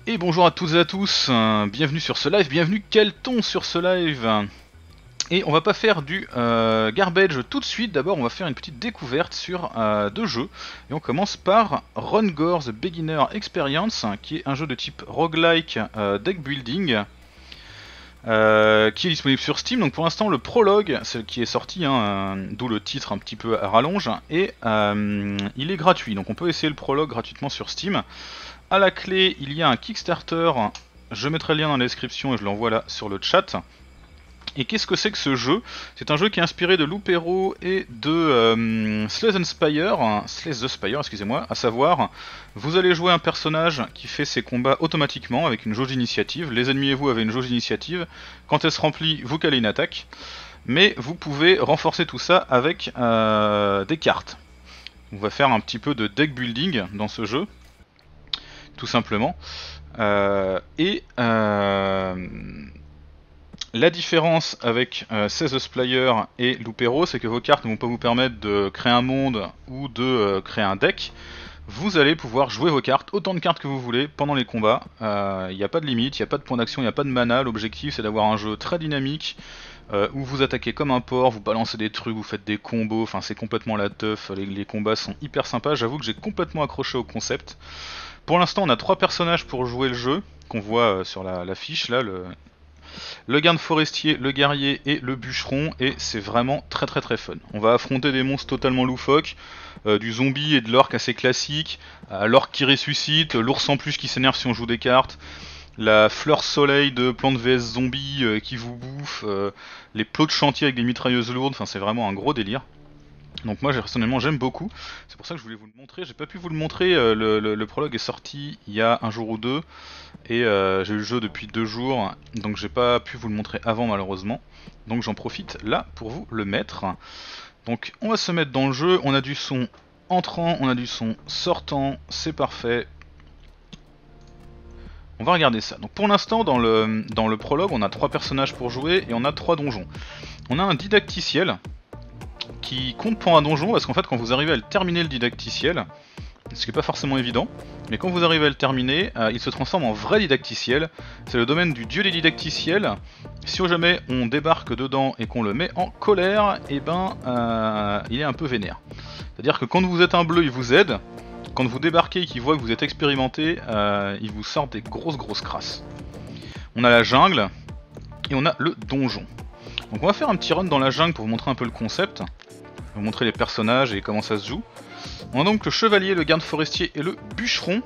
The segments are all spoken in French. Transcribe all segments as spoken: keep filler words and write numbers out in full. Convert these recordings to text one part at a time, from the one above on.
Et bonjour à toutes et à tous, euh, bienvenue sur ce live, bienvenue Kelton sur ce live. Et on va pas faire du euh, garbage tout de suite, d'abord on va faire une petite découverte sur euh, deux jeux. Et on commence par Run Gore The Beginner Experience, qui est un jeu de type roguelike euh, deck building. Euh, qui est disponible sur Steam. Donc pour l'instant le prologue, c'est qui est sorti, hein, euh, d'où le titre un petit peu à rallonge, et euh, il est gratuit, donc on peut essayer le prologue gratuitement sur Steam. À la clé, il y a un Kickstarter, je mettrai le lien dans la description et je l'envoie là sur le chat. Et qu'est-ce que c'est que ce jeu? C'est un jeu qui est inspiré de Loopero et de euh, Slay the Spire, Slay the Spire, excusez-moi, à savoir, vous allez jouer un personnage qui fait ses combats automatiquement avec une jauge d'initiative, les ennemis et vous avez une jauge d'initiative, quand elle se remplit, vous calez une attaque, mais vous pouvez renforcer tout ça avec euh, des cartes. On va faire un petit peu de deck building dans ce jeu, tout simplement. Euh, et euh, la différence avec euh, Slay the Spire et Loopero, c'est que vos cartes ne vont pas vous permettre de créer un monde ou de euh, créer un deck. Vous allez pouvoir jouer vos cartes, autant de cartes que vous voulez pendant les combats. Il euh, n'y a pas de limite, il n'y a pas de point d'action, il n'y a pas de mana. L'objectif c'est d'avoir un jeu très dynamique euh, où vous attaquez comme un porc, vous balancez des trucs, vous faites des combos, enfin c'est complètement la teuf, les, les combats sont hyper sympas. J'avoue que j'ai complètement accroché au concept. Pour l'instant on a trois personnages pour jouer le jeu, qu'on voit sur la, la fiche là, le, le garde forestier, le guerrier et le bûcheron, et c'est vraiment très très très fun. On va affronter des monstres totalement loufoques, euh, du zombie et de l'orque assez classique, euh, l'orque qui ressuscite, l'ours en plus qui s'énerve si on joue des cartes, la fleur soleil de plante V S zombie euh, qui vous bouffe, euh, les plots de chantier avec des mitrailleuses lourdes, enfin c'est vraiment un gros délire. Donc moi personnellement j'aime beaucoup, c'est pour ça que je voulais vous le montrer. J'ai pas pu vous le montrer, euh, le, le, le prologue est sorti il y a un jour ou deux, et euh, j'ai eu le jeu depuis deux jours, donc j'ai pas pu vous le montrer avant malheureusement. Donc j'en profite là pour vous le mettre. Donc on va se mettre dans le jeu, on a du son entrant, on a du son sortant, c'est parfait. On va regarder ça. Donc pour l'instant dans le, dans le prologue on a trois personnages pour jouer et on a trois donjons. On a un didacticiel qui compte pour un donjon parce qu'en fait quand vous arrivez à le terminer le didacticiel, ce qui n'est pas forcément évident, mais quand vous arrivez à le terminer, euh, il se transforme en vrai didacticiel. C'est le domaine du dieu des didacticiels. Si au jamais on débarque dedans et qu'on le met en colère, et eh ben euh, il est un peu vénère. C'est-à-dire que quand vous êtes un bleu, il vous aide. Quand vous débarquez et qu'il voit que vous êtes expérimenté, euh, il vous sort des grosses grosses crasses. On a la jungle et on a le donjon. Donc on va faire un petit run dans la jungle pour vous montrer un peu le concept. Je vais vous montrer les personnages et comment ça se joue. On a donc le chevalier, le garde forestier et le bûcheron.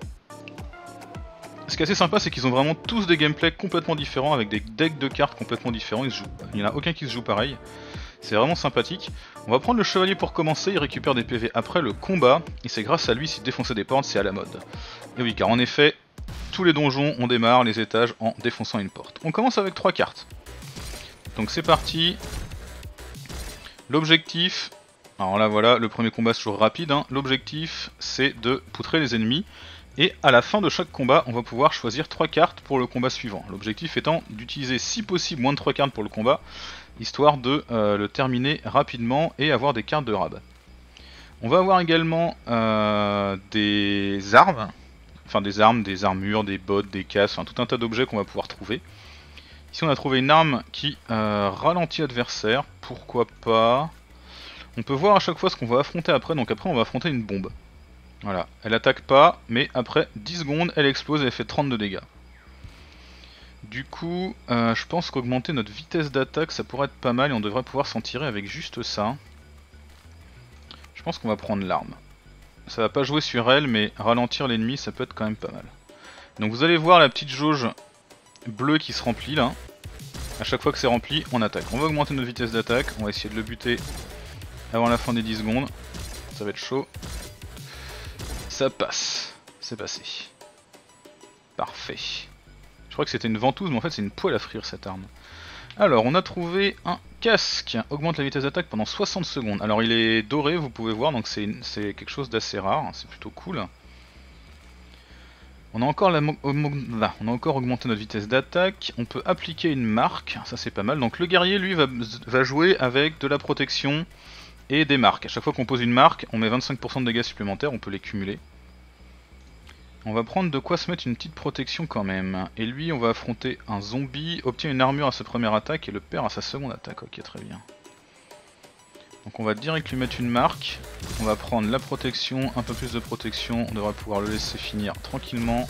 Ce qui est assez sympa, c'est qu'ils ont vraiment tous des gameplays complètement différents, avec des decks de cartes complètement différents. Ils se jouent... Il n'y en a aucun qui se joue pareil. C'est vraiment sympathique. On va prendre le chevalier pour commencer, il récupère des P V après le combat, et c'est grâce à lui si défoncer des portes c'est à la mode. Et oui, car en effet, tous les donjons, on démarre les étages en défonçant une porte. On commence avec trois cartes. Donc c'est parti. L'objectif... Alors là voilà, le premier combat c'est toujours rapide, hein. L'objectif c'est de poutrer les ennemis, et à la fin de chaque combat on va pouvoir choisir trois cartes pour le combat suivant. L'objectif étant d'utiliser si possible moins de trois cartes pour le combat, histoire de euh, le terminer rapidement et avoir des cartes de rab. On va avoir également euh, des armes, enfin des armes, des armures, des bottes, des casques, enfin tout un tas d'objets qu'on va pouvoir trouver. Ici on a trouvé une arme qui euh, ralentit l'adversaire, pourquoi pas... On peut voir à chaque fois ce qu'on va affronter après, donc après on va affronter une bombe. Voilà, elle attaque pas, mais après dix secondes, elle explose et elle fait trente de dégâts. Du coup, euh, je pense qu'augmenter notre vitesse d'attaque, ça pourrait être pas mal et on devrait pouvoir s'en tirer avec juste ça. Je pense qu'on va prendre l'arme. Ça va pas jouer sur elle, mais ralentir l'ennemi, ça peut être quand même pas mal. Donc vous allez voir la petite jauge bleue qui se remplit là. À chaque fois que c'est rempli, on attaque. On va augmenter notre vitesse d'attaque, on va essayer de le buter avant la fin des dix secondes. Ça va être chaud. Ça passe. C'est passé. Parfait. Je crois que c'était une ventouse, mais en fait c'est une poêle à frire cette arme. Alors on a trouvé un casque. Augmente la vitesse d'attaque pendant soixante secondes. Alors il est doré, vous pouvez voir, donc c'est quelque chose d'assez rare. C'est plutôt cool. On a, encore la là, on a encore augmenté notre vitesse d'attaque. On peut appliquer une marque. Ça c'est pas mal. Donc le guerrier lui va, va jouer avec de la protection et des marques. À chaque fois qu'on pose une marque, on met vingt-cinq pour cent de dégâts supplémentaires, on peut les cumuler. On va prendre de quoi se mettre une petite protection quand même. Et lui, on va affronter un zombie, obtient une armure à sa première attaque et le perd à sa seconde attaque. Ok, très bien. Donc on va direct lui mettre une marque. On va prendre la protection, un peu plus de protection. On devrait pouvoir le laisser finir tranquillement.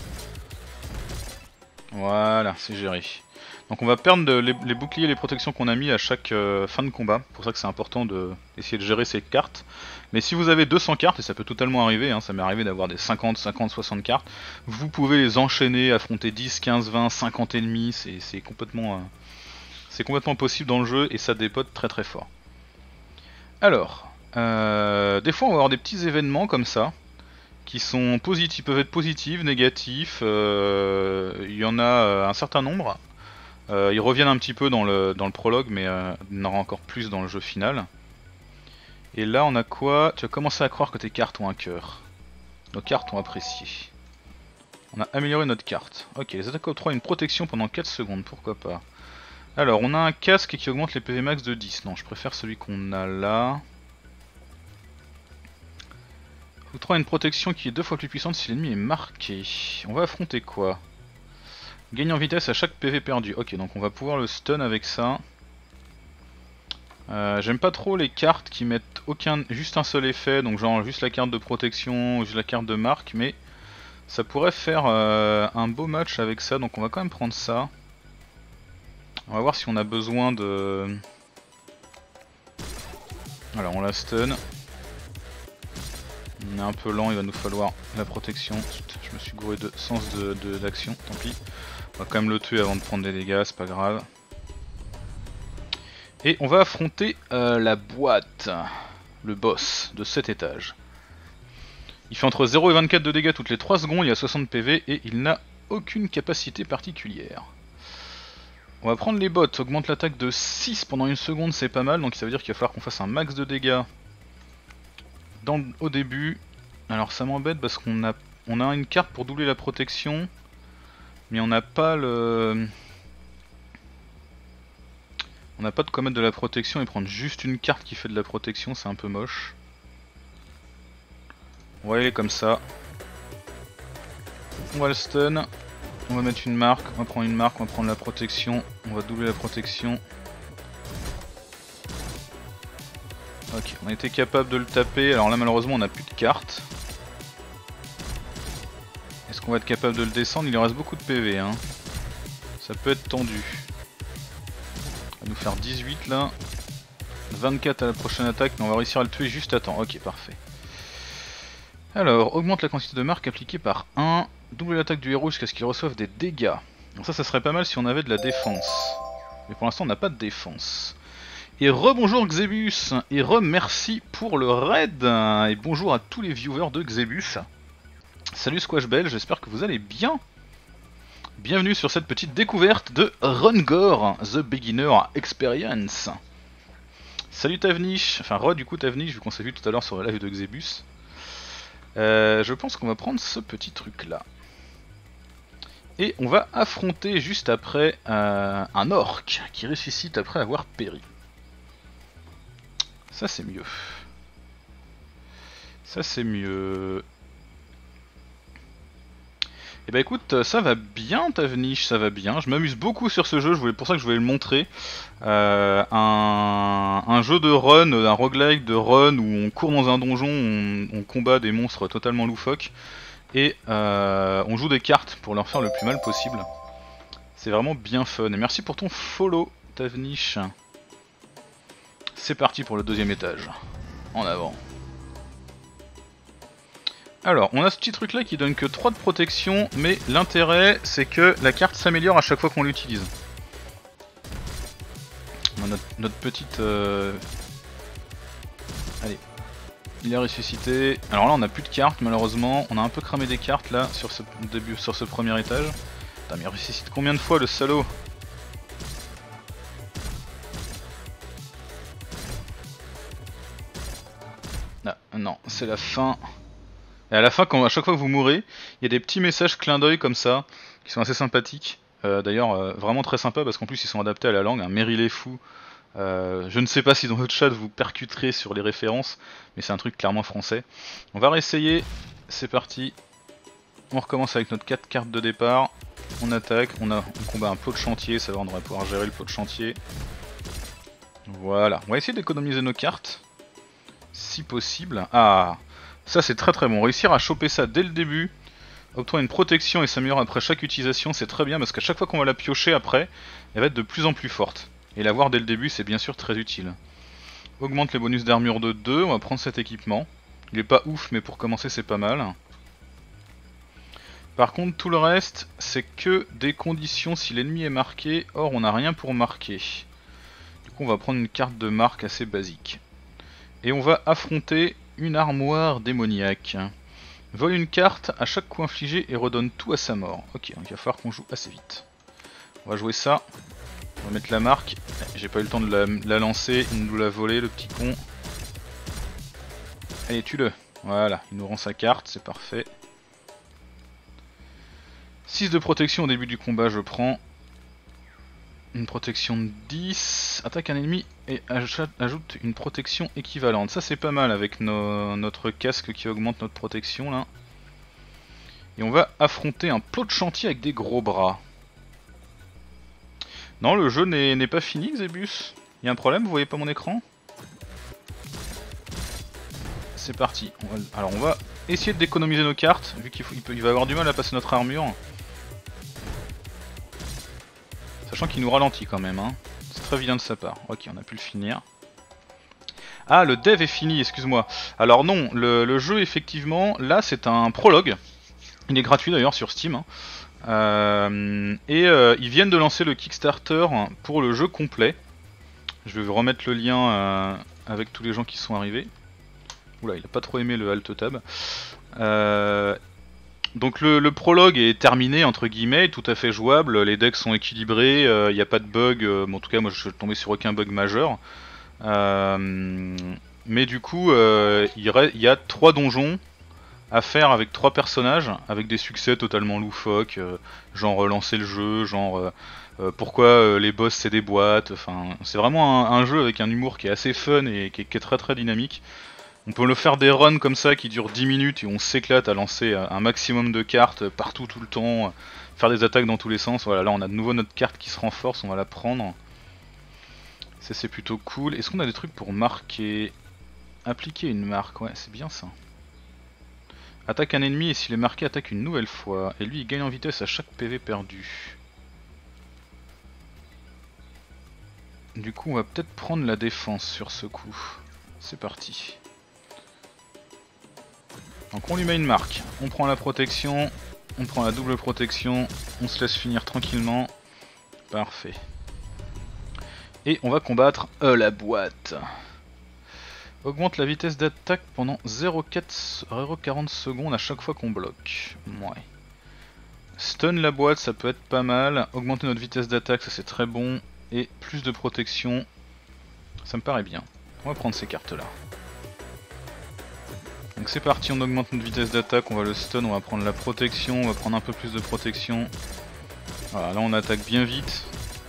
Voilà, c'est géré. Donc on va perdre de, les, les boucliers et les protections qu'on a mis à chaque euh, fin de combat. C'est pour ça que c'est important d'essayer de, de gérer ces cartes. Mais si vous avez deux cents cartes, et ça peut totalement arriver, hein, ça m'est arrivé d'avoir des cinquante, cinquante, soixante cartes, vous pouvez les enchaîner, affronter dix, quinze, vingt, cinquante ennemis, c'est complètement, euh, c'est complètement possible dans le jeu et ça dépote très très fort. Alors, euh, des fois on va avoir des petits événements comme ça, qui sont positifs, peuvent être positifs, négatifs, euh, il y en a euh, un certain nombre. Euh, ils reviennent un petit peu dans le, dans le prologue, mais euh, il y en aura encore plus dans le jeu final. Et là on a quoi? Tu vas commencer à croire que tes cartes ont un cœur. Nos cartes ont apprécié. On a amélioré notre carte. Ok, les attaques octroient une protection pendant quatre secondes, pourquoi pas. Alors on a un casque qui augmente les P V max de dix. Non, je préfère celui qu'on a là. Octroie une protection qui est deux fois plus puissante si l'ennemi est marqué. On va affronter quoi? Gagne en vitesse à chaque P V perdu. Ok, donc on va pouvoir le stun avec ça. Euh, J'aime pas trop les cartes qui mettent aucun, juste un seul effet, donc genre juste la carte de protection, juste la carte de marque, mais ça pourrait faire euh, un beau match avec ça, donc on va quand même prendre ça. On va voir si on a besoin de... Voilà, on la stun. On est un peu lent, il va nous falloir la protection. Je me suis gouré de sens d'action, de, de, tant pis. On va quand même le tuer avant de prendre des dégâts, c'est pas grave. Et on va affronter euh, la boîte, le boss de cet étage. Il fait entre zéro et vingt-quatre de dégâts toutes les trois secondes, il a soixante P V et il n'a aucune capacité particulière. On va prendre les bottes, augmente l'attaque de six pendant une seconde, c'est pas mal, donc ça veut dire qu'il va falloir qu'on fasse un max de dégâts dans, au début. Alors ça m'embête parce qu'on a, on a une carte pour doubler la protection, mais on n'a pas le... On n'a pas de quoi mettre de la protection et prendre juste une carte qui fait de la protection, c'est un peu moche. On va y aller comme ça. On va le stun. On va mettre une marque, on va prendre une marque, on va prendre la protection. On va doubler la protection. Ok, on a été capable de le taper. Alors là malheureusement on n'a plus de cartes. Est-ce qu'on va être capable de le descendre? Il lui reste beaucoup de P V, hein. Ça peut être tendu. On va nous faire dix-huit là. vingt-quatre à la prochaine attaque, mais on va réussir à le tuer juste à temps. Ok, parfait. Alors, augmente la quantité de marques appliquée par un. Double l'attaque du héros jusqu'à ce qu'il reçoive des dégâts. Donc ça, ça serait pas mal si on avait de la défense. Mais pour l'instant, on n'a pas de défense. Et rebonjour Xebus. Et remercie pour le raid. Et bonjour à tous les viewers de Xebus. Salut Squash Bell, j'espère que vous allez bien. Bienvenue sur cette petite découverte de Rungor, The Beginner Experience. Salut Tavnish, enfin re du coup Tavnish, vu qu'on s'est vu tout à l'heure sur le live de Xebus. Euh, je pense qu'on va prendre ce petit truc là. Et on va affronter juste après euh, un orc qui ressuscite après avoir péri. Ça c'est mieux. Ça c'est mieux. Et bah écoute, ça va bien Tavnish, ça va bien. Je m'amuse beaucoup sur ce jeu, je voulais pour ça que je voulais le montrer. Euh, un, un jeu de run, un roguelike de run où on court dans un donjon, on, on combat des monstres totalement loufoques. Et euh, on joue des cartes pour leur faire le plus mal possible. C'est vraiment bien fun. Et merci pour ton follow Tavnish. C'est parti pour le deuxième étage. En avant. Alors, on a ce petit truc là qui donne que trois de protection, mais l'intérêt c'est que la carte s'améliore à chaque fois qu'on l'utilise. On a notre, notre petite... Euh... Allez, il est ressuscité. Alors là on a plus de cartes malheureusement, on a un peu cramé des cartes là sur ce début, sur ce premier étage. Putain mais il ressuscite combien de fois le salaud? Ah non, c'est la fin. Et à la fin, quand, à chaque fois que vous mourrez, il y a des petits messages clin d'œil comme ça, qui sont assez sympathiques. Euh, D'ailleurs, euh, vraiment très sympa parce qu'en plus ils sont adaptés à la langue. Un Meryl est fou. Euh, je ne sais pas si dans votre chat vous percuterez sur les références, mais c'est un truc clairement français. On va réessayer. C'est parti. On recommence avec notre quatre cartes de départ. On attaque, on, a, on combat un plot de chantier, ça va, on devrait pouvoir gérer le plot de chantier. Voilà, on va essayer d'économiser nos cartes. Si possible. Ah, ça c'est très très bon. Réussir à choper ça dès le début, obtenir une protection et s'améliorer après chaque utilisation, c'est très bien parce qu'à chaque fois qu'on va la piocher après, elle va être de plus en plus forte. Et l'avoir dès le début, c'est bien sûr très utile. Augmente les bonus d'armure de deux, on va prendre cet équipement. Il est pas ouf, mais pour commencer c'est pas mal. Par contre, tout le reste, c'est que des conditions si l'ennemi est marqué. Or, on n'a rien pour marquer. Du coup, on va prendre une carte de marque assez basique. Et on va affronter une armoire démoniaque. Vole une carte à chaque coup infligé et redonne tout à sa mort. Ok, donc il va falloir qu'on joue assez vite. On va jouer ça. On va mettre la marque. J'ai pas eu le temps de la, la lancer. Il nous l'a volé, le petit con. Allez, tue-le. Voilà, il nous rend sa carte, c'est parfait. six de protection au début du combat, je prends. Une protection de dix. Attaque un ennemi et ajoute une protection équivalente. Ça c'est pas mal avec nos, notre casque qui augmente notre protection là. Et on va affronter un plot de chantier avec des gros bras. Non, le jeu n'est pas fini, Xebus. Il y a un problème, vous voyez pas mon écran? C'est parti. On va... Alors on va essayer d'économiser nos cartes, vu qu'il faut... il, peut... il va avoir du mal à passer notre armure. Sachant qu'il nous ralentit quand même, hein. C'est très vilain de sa part. Ok, on a pu le finir. Ah, le dev est fini, excuse-moi. Alors non, le, le jeu effectivement, là c'est un prologue. Il est gratuit d'ailleurs sur Steam. Hein. Euh, et euh, ils viennent de lancer le Kickstarter pour le jeu complet. Je vais vous remettre le lien euh, avec tous les gens qui sont arrivés. Oula, il a pas trop aimé le Alt Tab. Euh, donc le, le prologue est terminé, entre guillemets, tout à fait jouable. Les decks sont équilibrés, il euh, n'y a pas de bug. Euh, bon, en tout cas, moi je suis tombé sur aucun bug majeur. Euh, mais du coup, euh, il, il y a trois donjons à faire avec trois personnages, avec des succès totalement loufoques, euh, genre relancer le jeu, genre euh, euh, pourquoi euh, les boss c'est des boîtes. Enfin, c'est vraiment un, un jeu avec un humour qui est assez fun et qui est, qui est très très dynamique. On peut le faire des runs comme ça qui durent dix minutes et on s'éclate à lancer un maximum de cartes partout tout le temps, faire des attaques dans tous les sens. Voilà, là on a de nouveau notre carte qui se renforce, on va la prendre. Ça c'est plutôt cool. Est-ce qu'on a des trucs pour marquer? Appliquer une marque, ouais c'est bien ça. Attaque un ennemi et s'il est marqué attaque une nouvelle fois. Et lui il gagne en vitesse à chaque P V perdu. Du coup on va peut-être prendre la défense sur ce coup. C'est parti. Donc on lui met une marque, on prend la protection, on prend la double protection, on se laisse finir tranquillement. Parfait. Et on va combattre euh, la boîte. Augmente la vitesse d'attaque pendant zéro virgule quarante secondes à chaque fois qu'on bloque. Ouais. Stun la boîte, ça peut être pas mal. Augmenter notre vitesse d'attaque, ça c'est très bon. Et plus de protection, ça me paraît bien. On va prendre ces cartes là. Donc c'est parti, on augmente notre vitesse d'attaque, on va le stun, on va prendre la protection, on va prendre un peu plus de protection. Voilà, là on attaque bien vite.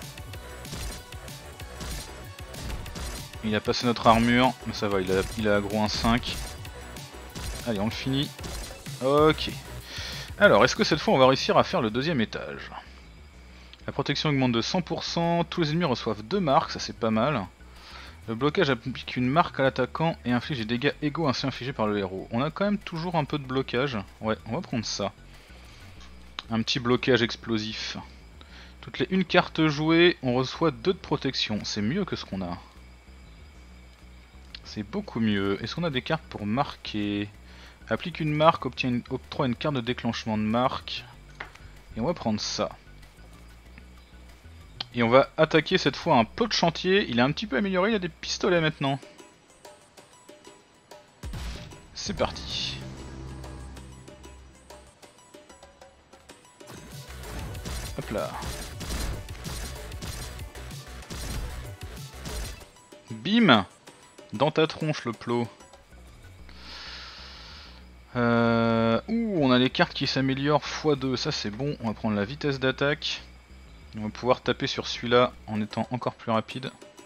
Il a passé notre armure, mais ça va, il a, il a aggro un cinq. Allez, on le finit. Ok. Alors, est-ce que cette fois on va réussir à faire le deuxième étage? La protection augmente de cent pour cent, tous les ennemis reçoivent deux marques, ça c'est pas mal. Le blocage applique une marque à l'attaquant et inflige des dégâts égaux ainsi infligés par le héros. On a quand même toujours un peu de blocage. Ouais, on va prendre ça. Un petit blocage explosif. Toutes les une carte jouée, on reçoit deux de protection. C'est mieux que ce qu'on a. C'est beaucoup mieux. Est-ce qu'on a des cartes pour marquer? Applique une marque, obtient une, octroie une carte de déclenchement de marque. Et on va prendre ça. Et on va attaquer cette fois un plot de chantier. Il est un petit peu amélioré, il a des pistolets maintenant. C'est parti. Hop là. Bim! Dans ta tronche le plot. Euh... Ouh, on a les cartes qui s'améliorent fois deux, ça c'est bon. On va prendre la vitesse d'attaque. On va pouvoir taper sur celui-là en étant encore plus rapide.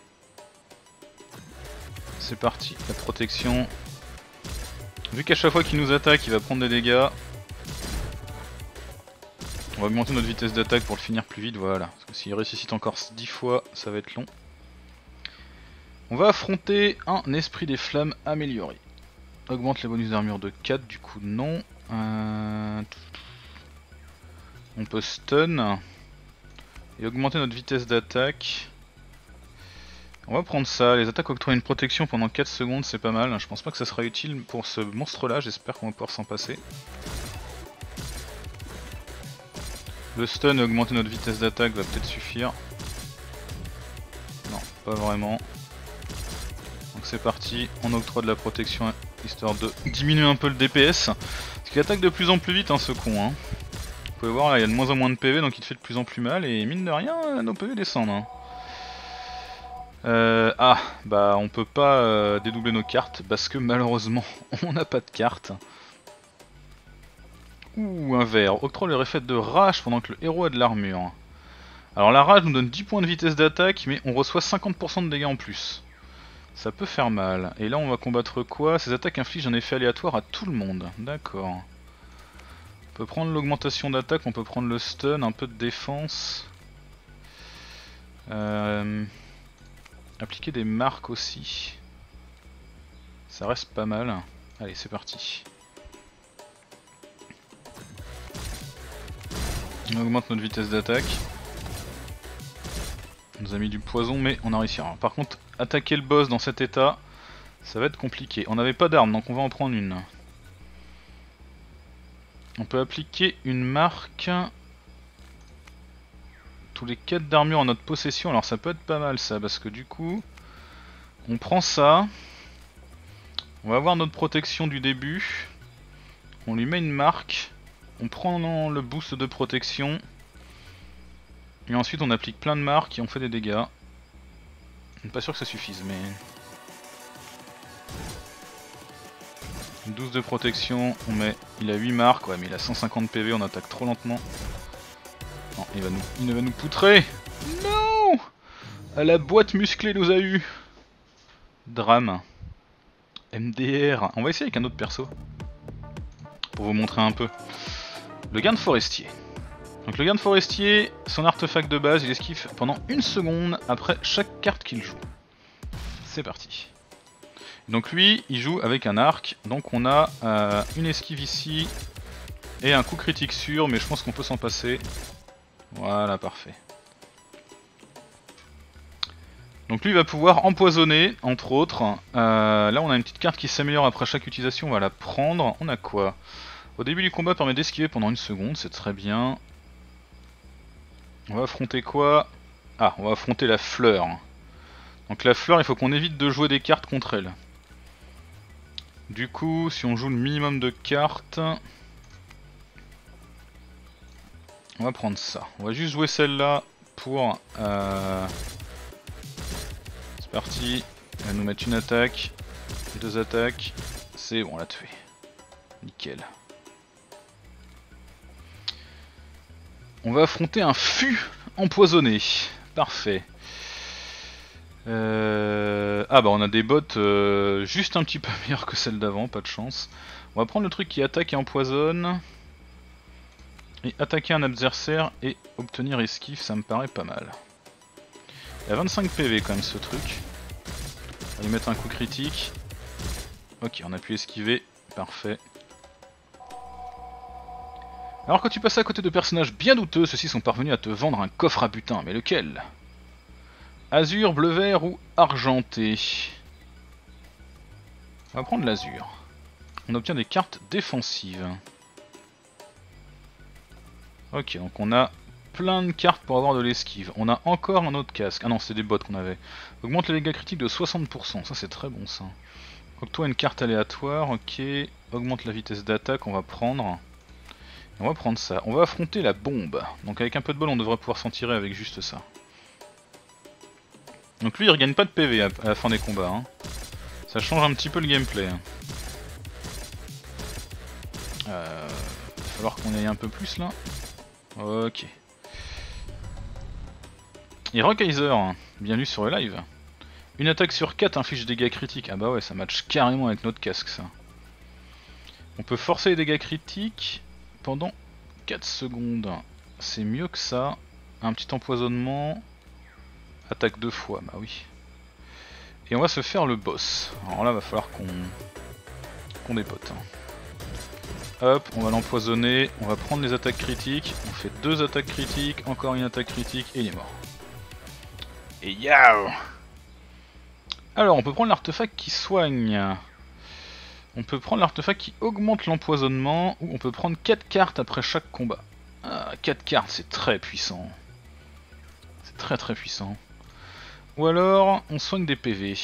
C'est parti, la protection. Vu qu'à chaque fois qu'il nous attaque, il va prendre des dégâts. On va augmenter notre vitesse d'attaque pour le finir plus vite, voilà. Parce que s'il ressuscite encore dix fois, ça va être long. On va affronter un esprit des flammes amélioré. Augmente les bonus d'armure de quatre, du coup non. Euh... On peut stun. Et augmenter notre vitesse d'attaque. On va prendre ça, les attaques octroient une protection pendant quatre secondes, c'est pas mal. Je pense pas que ça sera utile pour ce monstre là, j'espère qu'on va pouvoir s'en passer. Le stun et augmenter notre vitesse d'attaque va peut-être suffire. Non, pas vraiment. Donc c'est parti, on octroie de la protection histoire de diminuer un peu le D P S. Parce qu'il attaque de plus en plus vite hein, ce con. Hein. Vous pouvez voir là, il y a de moins en moins de P V donc il te fait de plus en plus mal et mine de rien nos P V descendent. Hein. Euh, ah, bah on peut pas euh, dédoubler nos cartes parce que malheureusement on n'a pas de carte. Ouh, un verre. Octroie le effet de rage pendant que le héros a de l'armure. Alors la rage nous donne dix points de vitesse d'attaque mais on reçoit cinquante pour cent de dégâts en plus. Ça peut faire mal. Et là on va combattre quoi? Ces attaques infligent un effet aléatoire à tout le monde. D'accord. On peut prendre l'augmentation d'attaque, on peut prendre le stun, un peu de défense. Euh... Appliquer des marques aussi. Ça reste pas mal. Allez, c'est parti. On augmente notre vitesse d'attaque. On nous a mis du poison, mais on a réussi. Alors, par contre, attaquer le boss dans cet état, ça va être compliqué. On n'avait pas d'arme, donc on va en prendre une. On peut appliquer une marque tous les quatre d'armure en notre possession. Alors ça peut être pas mal ça, parce que du coup, on prend ça. On va avoir notre protection du début. On lui met une marque. On prend le boost de protection. Et ensuite on applique plein de marques et on fait des dégâts. Je suis pas sûr que ça suffise, mais... douze de protection, on met... Il a huit marques, ouais mais il a cent cinquante P V, on attaque trop lentement. Non, il va nous, il va nous poutrer. Non. La boîte musclée nous a eu. Drame. M D R. On va essayer avec un autre perso. Pour vous montrer un peu. Le garde forestier. Donc le garde forestier, son artefact de base, il esquive pendant une seconde après chaque carte qu'il joue. C'est parti. Donc lui, il joue avec un arc. Donc on a euh, une esquive ici. Et un coup critique sûr, mais je pense qu'on peut s'en passer. Voilà, parfait. Donc lui il va pouvoir empoisonner, entre autres. Euh, là on a une petite carte qui s'améliore après chaque utilisation, on va la prendre. On a quoi? Au début du combat permet d'esquiver pendant une seconde, c'est très bien. On va affronter quoi? Ah, on va affronter la fleur. Donc la fleur, il faut qu'on évite de jouer des cartes contre elle. Du coup, si on joue le minimum de cartes... On va prendre ça. On va juste jouer celle-là pour... Euh... C'est parti. Elle va nous mettre une attaque. Et deux attaques. C'est bon, on l'a tué. Nickel. On va affronter un fût empoisonné. Parfait. Euh... Ah bah on a des bottes euh, juste un petit peu meilleures que celles d'avant, pas de chance. On va prendre le truc qui attaque et empoisonne. Et attaquer un adversaire et obtenir esquive, ça me paraît pas mal. Il y a vingt-cinq P V quand même ce truc. On va lui mettre un coup critique. Ok, on a pu esquiver, parfait. Alors quand tu passes à côté de personnages bien douteux, ceux-ci sont parvenus à te vendre un coffre à butin, mais lequel? Azur, bleu vert ou argenté? On va prendre l'azur. On obtient des cartes défensives. Ok, donc on a plein de cartes pour avoir de l'esquive. On a encore un autre casque. Ah non, c'est des bottes qu'on avait. Augmente les dégâts critiques de soixante pour cent, ça c'est très bon ça. Octroie une carte aléatoire, ok. Augmente la vitesse d'attaque, on va prendre. On va prendre ça. On va affronter la bombe. Donc avec un peu de bol, on devrait pouvoir s'en tirer avec juste ça. Donc lui, il regagne pas de P V à la fin des combats. Hein. Ça change un petit peu le gameplay. Hein. Euh, il va falloir qu'on aille un peu plus là. Ok. Et Rockheiser, bienvenue sur le live. Une attaque sur quatre inflige des dégâts critiques. Ah bah ouais, ça match carrément avec notre casque ça. On peut forcer les dégâts critiques pendant quatre secondes. c'est mieux que ça. Un petit empoisonnement. Attaque deux fois, bah oui. Et on va se faire le boss. Alors là, va falloir qu'on qu'on dépote. Hop, on va l'empoisonner. On va prendre les attaques critiques. On fait deux attaques critiques. Encore une attaque critique et il est mort. Et yao! Alors, on peut prendre l'artefact qui soigne. On peut prendre l'artefact qui augmente l'empoisonnement. Ou on peut prendre quatre cartes après chaque combat. Ah, quatre cartes, c'est très puissant. C'est très très puissant. Ou alors, on soigne des P V.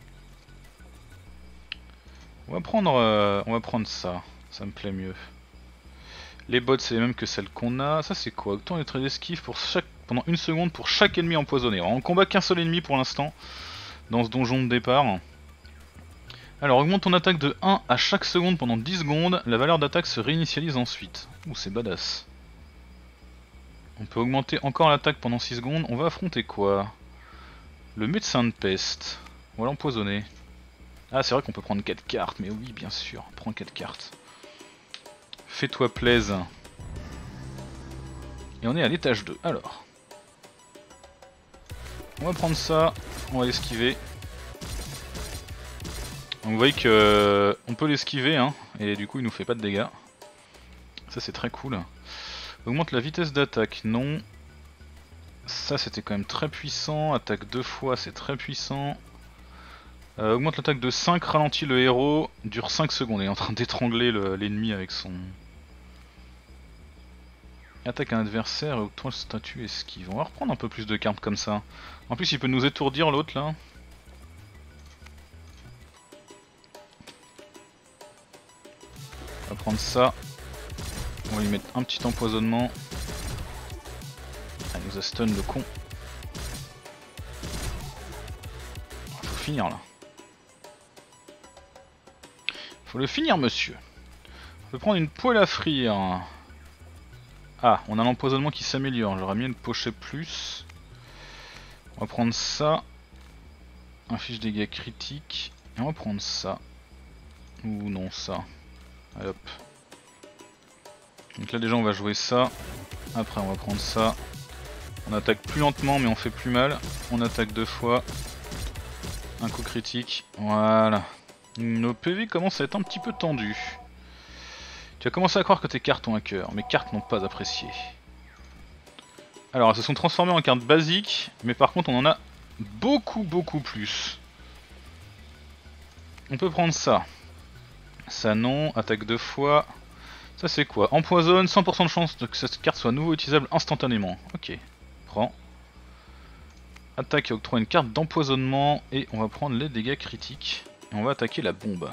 On va prendre, euh, on va prendre ça. Ça me plaît mieux. Les bots, c'est les mêmes que celles qu'on a. Ça, c'est quoi? Autant les traits d'esquive pour chaque, pendant une seconde pour chaque ennemi empoisonné. Alors, on combat qu'un seul ennemi pour l'instant dans ce donjon de départ. Alors, augmente ton attaque de un à chaque seconde pendant dix secondes. La valeur d'attaque se réinitialise ensuite. Ouh, c'est badass. On peut augmenter encore l'attaque pendant six secondes. On va affronter quoi? Le médecin de peste. On va l'empoisonner. Ah, c'est vrai qu'on peut prendre quatre cartes, mais oui, bien sûr, prends quatre cartes. Fais-toi plaise. Et on est à l'étage deux. Alors. On va prendre ça, on va l'esquiver. Donc vous voyez que euh, on peut l'esquiver, hein, et du coup il nous fait pas de dégâts. Ça c'est très cool. Augmente la vitesse d'attaque, non. Ça c'était quand même très puissant. Attaque deux fois, c'est très puissant. Euh, augmente l'attaque de cinq, ralentit le héros, dure cinq secondes. Il est en train d'étrangler l'ennemi avec son... Attaque un adversaire et octroie le statut esquive. On va reprendre un peu plus de cartes comme ça. En plus il peut nous étourdir l'autre là. On va prendre ça. On va lui mettre un petit empoisonnement. Ah, il nous a stun le con. Faut finir là. Faut le finir monsieur. On peut prendre une poêle à frire. Ah, on a l'empoisonnement qui s'améliore. J'aurais mis une pochette plus. On va prendre ça. Inflige dégâts critiques. Et on va prendre ça. Ou non, ça. Allez hop. Donc là déjà on va jouer ça. Après on va prendre ça. On attaque plus lentement mais on fait plus mal. On attaque deux fois. Un coup critique. Voilà. Nos P V commencent à être un petit peu tendus. Tu as commencé à croire que tes cartes ont un cœur. Mes cartes n'ont pas apprécié. Alors elles se sont transformées en cartes basiques. Mais par contre on en a beaucoup beaucoup plus. On peut prendre ça. Ça non. Attaque deux fois. Ça c'est quoi? Empoisonne, cent pour cent de chance que cette carte soit nouveau utilisable instantanément. Ok, prends. Attaque et octroie une carte d'empoisonnement et on va prendre les dégâts critiques. Et on va attaquer la bombe.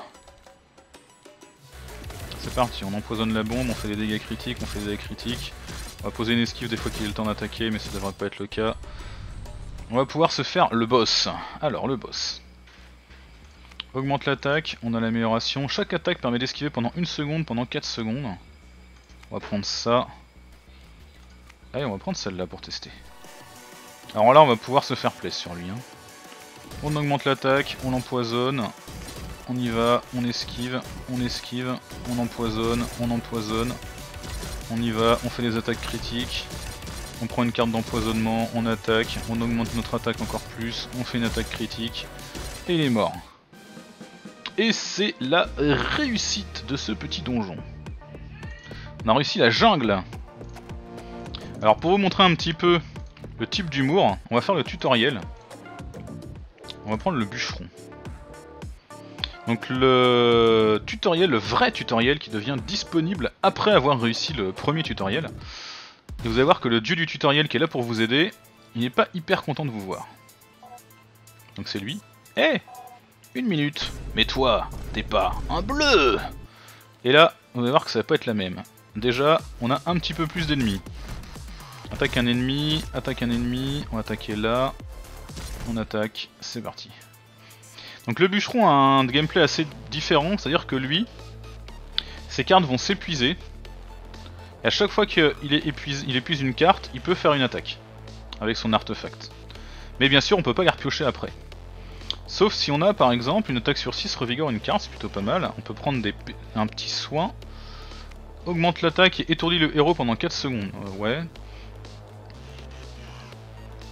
C'est parti, on empoisonne la bombe, on fait des dégâts critiques, on fait des dégâts critiques. On va poser une esquive des fois qu'il ait le temps d'attaquer mais ça devrait pas être le cas. On va pouvoir se faire le boss. Alors le boss. Augmente l'attaque, on a l'amélioration. Chaque attaque permet d'esquiver pendant une seconde, pendant quatre secondes. On va prendre ça. Allez, on va prendre celle-là pour tester. Alors là, on va pouvoir se faire plaisir sur lui. Hein. On augmente l'attaque, on l'empoisonne. On y va, on esquive, on esquive, on empoisonne, on empoisonne. On y va, on fait des attaques critiques. On prend une carte d'empoisonnement, on attaque, on augmente notre attaque encore plus. On fait une attaque critique. Et il est mort. Et c'est la réussite de ce petit donjon. On a réussi la jungle. Alors pour vous montrer un petit peu le type d'humour, on va faire le tutoriel. On va prendre le bûcheron. Donc le tutoriel, le vrai tutoriel qui devient disponible après avoir réussi le premier tutoriel. Et vous allez voir que le dieu du tutoriel qui est là pour vous aider, il n'est pas hyper content de vous voir. Donc c'est lui. Eh hey, une minute. Mais toi, t'es pas un bleu. Et là, vous allez voir que ça va pas être la même. Déjà, on a un petit peu plus d'ennemis. Attaque un ennemi, attaque un ennemi, on va attaquer là. On attaque, c'est parti. Donc le bûcheron a un gameplay assez différent, c'est-à-dire que lui, ses cartes vont s'épuiser. Et à chaque fois qu'il épuise, il épuise une carte, il peut faire une attaque. Avec son artefact. Mais bien sûr, on peut pas les repiocher après. Sauf si on a par exemple une attaque sur six revigore une carte, c'est plutôt pas mal. On peut prendre des, un petit soin. Augmente l'attaque et étourdit le héros pendant quatre secondes. Euh, ouais.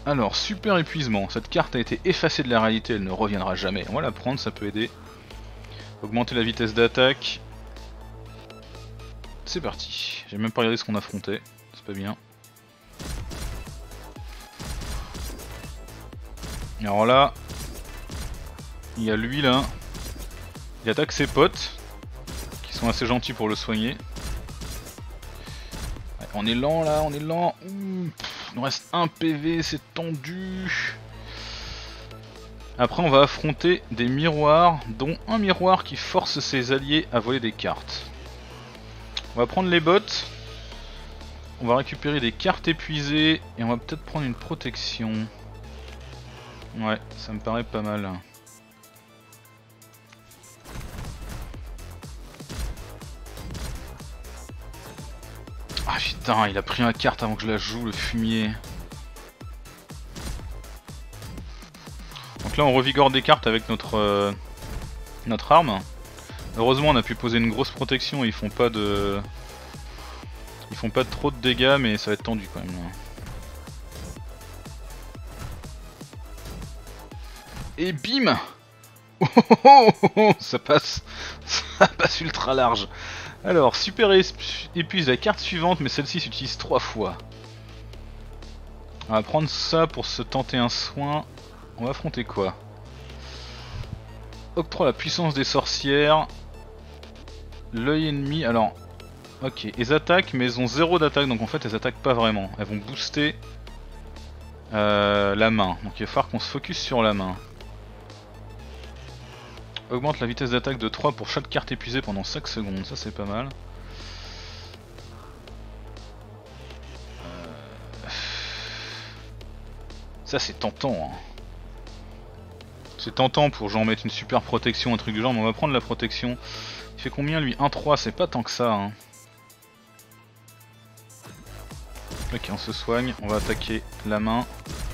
Alors, super épuisement. Cette carte a été effacée de la réalité, elle ne reviendra jamais. On va la prendre, ça peut aider. Augmenter la vitesse d'attaque. C'est parti. J'ai même pas regardé ce qu'on affrontait. C'est pas bien. Alors là, il y a lui là. Il attaque ses potes, qui sont assez gentils pour le soigner. Ouais, on est lent là, on est lent. Ouh, pff, il nous reste un P V, c'est tendu. Après on va affronter des miroirs, dont un miroir qui force ses alliés à voler des cartes. On va prendre les bottes. On va récupérer des cartes épuisées et on va peut-être prendre une protection. Ouais, ça me paraît pas mal. Ah putain, il a pris ma carte avant que je la joue, le fumier. Donc là on revigore des cartes avec notre euh, notre arme. Heureusement on a pu poser une grosse protection et ils font pas de... Ils font pas trop de dégâts mais ça va être tendu quand même là. Et bim. Oh, oh, oh, oh, oh, ça passe. Ça passe ultra large. Alors, super épuise la carte suivante, mais celle-ci s'utilise trois fois. On va prendre ça pour se tenter un soin. On va affronter quoi? Octroie la puissance des sorcières. L'œil ennemi, alors... Ok, elles attaquent, mais elles ont zéro d'attaque, donc en fait elles attaquent pas vraiment. Elles vont booster euh, la main, donc il va falloir qu'on se focus sur la main. Augmente la vitesse d'attaque de trois pour chaque carte épuisée pendant cinq secondes, ça c'est pas mal. Euh... Ça c'est tentant. Hein. C'est tentant pour genre mettre une super protection, un truc du genre, mais on va prendre la protection. Il fait combien lui? un trois, c'est pas tant que ça. Hein. Ok, on se soigne, on va attaquer la main.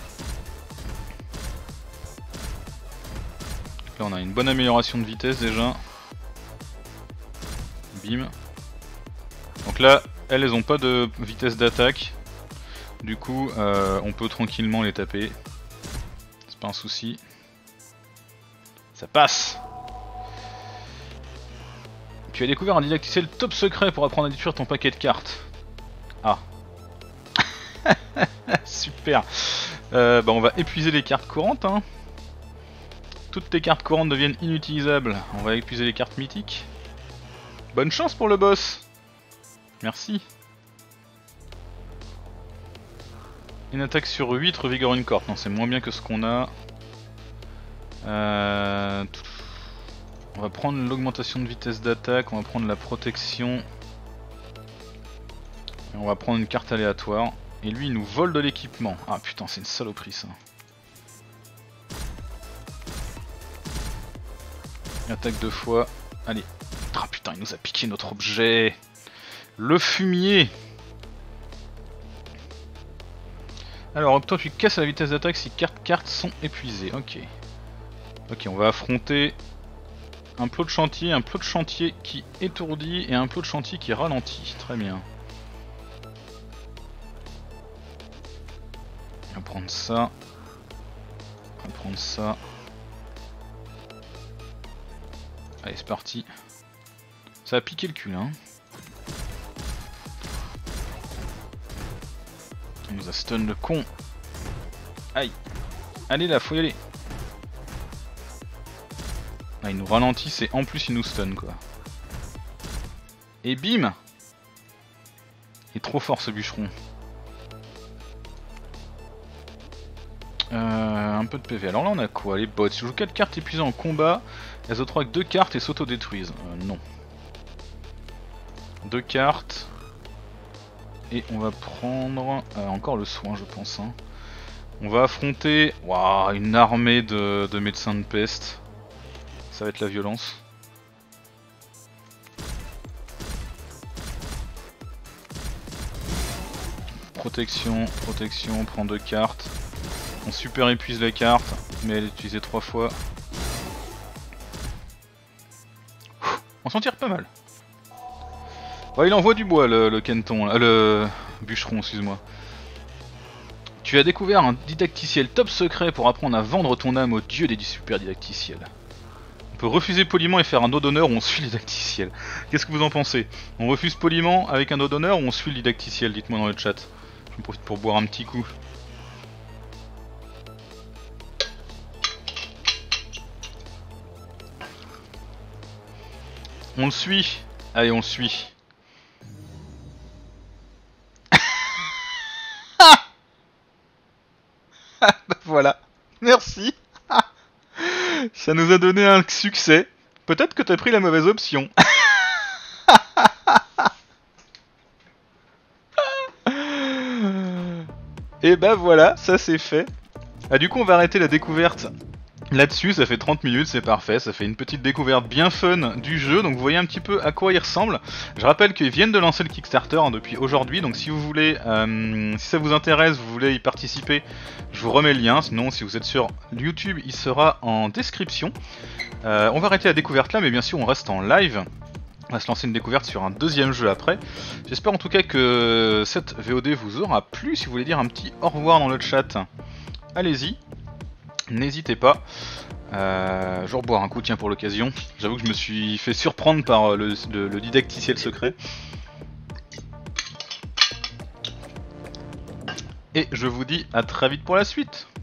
Là on a une bonne amélioration de vitesse déjà. Bim. Donc là, elles, elles ont pas de vitesse d'attaque. Du coup, euh, on peut tranquillement les taper. C'est pas un souci. Ça passe. Tu as découvert un didacticiel top secret pour apprendre à détruire ton paquet de cartes. Ah. Super. Euh, bah on va épuiser les cartes courantes. Hein. Toutes tes cartes courantes deviennent inutilisables. On va épuiser les cartes mythiques. Bonne chance pour le boss. Merci. Une attaque sur huit revigore une corde. Non, c'est moins bien que ce qu'on a. Euh... On va prendre l'augmentation de vitesse d'attaque. On va prendre la protection. Et on va prendre une carte aléatoire. Et lui il nous vole de l'équipement. Ah putain, c'est une saloperie ça. Attaque deux fois. Allez. Ah putain, il nous a piqué notre objet. Le fumier. Alors toi tu casses la vitesse d'attaque si cartes cartes sont épuisées. Ok. Ok, on va affronter un plot de chantier, un plot de chantier qui étourdit et un plot de chantier qui ralentit. Très bien. On va prendre ça. On va prendre ça. Allez, c'est parti. Ça a piqué le cul, hein. Il nous a stun le con. Aïe. Allez là, faut y aller. Ah, il nous ralentit et en plus il nous stun quoi. Et bim. Il est trop fort ce bûcheron. Euh, un peu de P V. Alors là on a quoi? Les bots. Si je joue quatre cartes épuisées en combat, elles octroient que deux cartes et s'auto-détruisent. Euh, non. Deux cartes. Et on va prendre euh, encore le soin je pense. Hein. On va affronter wow, une armée de, de médecins de peste. Ça va être la violence. Protection, protection, on prend deux cartes. On super épuise la carte, mais elle est utilisée trois fois. On s'en tire pas mal. Bon, il envoie du bois le, le Kenton, là, le bûcheron, excuse-moi. Tu as découvert un didacticiel top secret pour apprendre à vendre ton âme au dieu des super didacticiels. On peut refuser poliment et faire un dos d'honneur ou on suit le didacticiel. Qu'est-ce que vous en pensez? On refuse poliment avec un dos d'honneur ou on suit le didacticiel? Dites-moi dans le chat. Je profite pour boire un petit coup. On le suit. Allez, on le suit. Bah voilà. Merci. Ça nous a donné un succès. Peut-être que t'as pris la mauvaise option. Et bah voilà, ça c'est fait. Ah, du coup on va arrêter la découverte là-dessus, ça fait trente minutes, c'est parfait, ça fait une petite découverte bien fun du jeu, donc vous voyez un petit peu à quoi il ressemble. Je rappelle qu'ils viennent de lancer le Kickstarter hein, depuis aujourd'hui, donc si vous voulez, euh, si ça vous intéresse, vous voulez y participer, je vous remets le lien, sinon si vous êtes sur YouTube, il sera en description. Euh, on va arrêter la découverte là, mais bien sûr on reste en live. On va se lancer une découverte sur un deuxième jeu après. J'espère en tout cas que cette V O D vous aura plu. Si vous voulez dire un petit au revoir dans le chat, allez-y. N'hésitez pas. Euh, je vais reboire un coup tiens pour l'occasion. J'avoue que je me suis fait surprendre par le, le, le didacticiel secret. Et je vous dis à très vite pour la suite.